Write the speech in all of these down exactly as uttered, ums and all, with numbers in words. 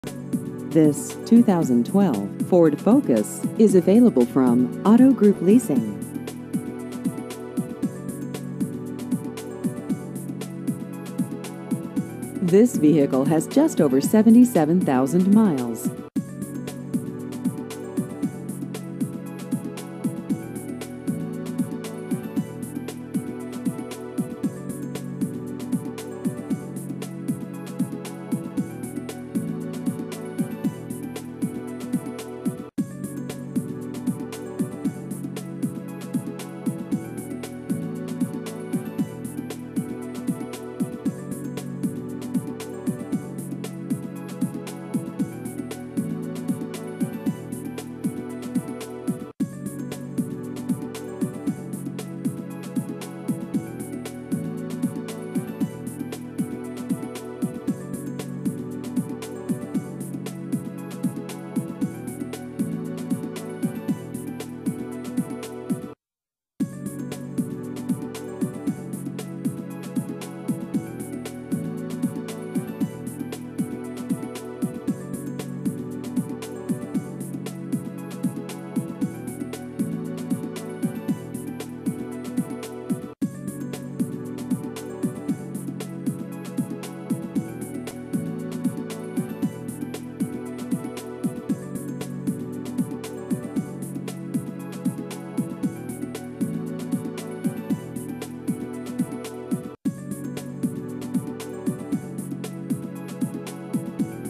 This two thousand twelve Ford Focus is available from Auto Group Leasing. This vehicle has just over seventy-seven thousand miles.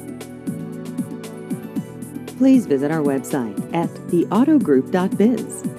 Please visit our website at the auto group dot biz.